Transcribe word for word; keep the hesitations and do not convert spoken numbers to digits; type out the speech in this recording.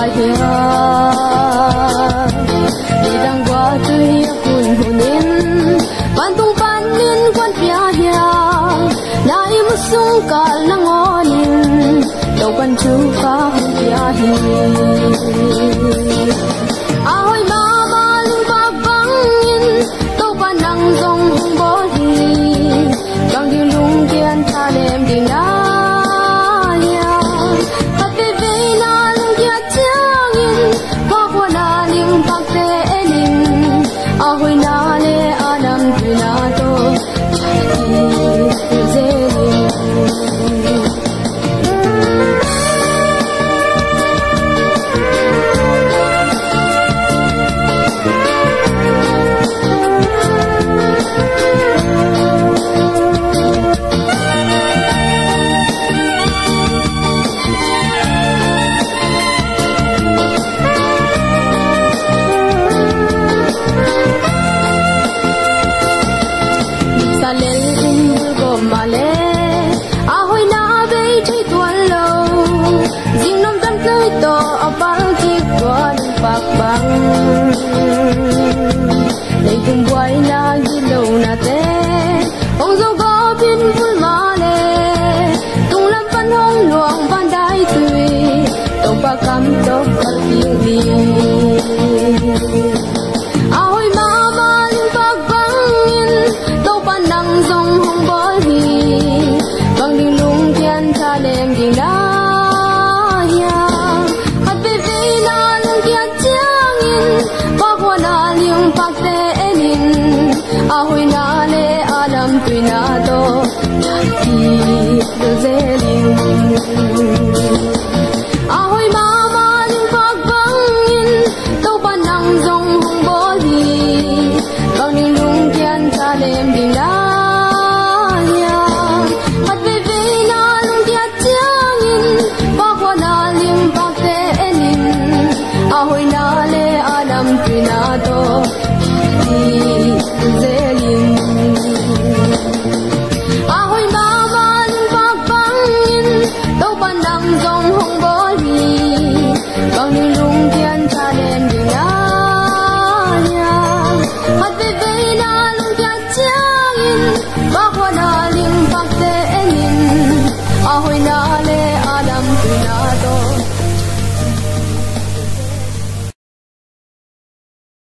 hiya đi đang qua tôi hun hunin ban tung ban nin quan pia hiya nai musung kal nangonin đâu ban chu ka pia hi ahoy mama lung pa bangin đâu ban nang zong hung bo hi bang di lung kian tha lem ding na ya ta pe ve na lung kia chiang in pa kwa na ling pak te enin ahoy na le anam tu na to chaki ze lấy cùng quay na ghi lâu na te ông dâu có biên vui mà lệ tung lâm văn hông luồng văn đai tùy tàu ba cam tàu ba tiếng đi ahoy ma ma linh bạc vang in tàu ba nắng dòng hông bó hi vang đi lung thiên tha đêm đi na ya hạt bê bê na lung kia chiang in bác hoa na liêng bác te enin ahoy na le alam tui na to chaki ze ling ahoy ma ma ling bác vang in tàu ba nắng dòng hung bó hi vang đi lung thiên tha đêm đi na ya hạt bê bê na lung kia chiang in bác hoa na liêng bác te enin ahoy na le alam tui na to chaki ze ling ahoy ma ma ling bác vang in tàu ba nắng dòng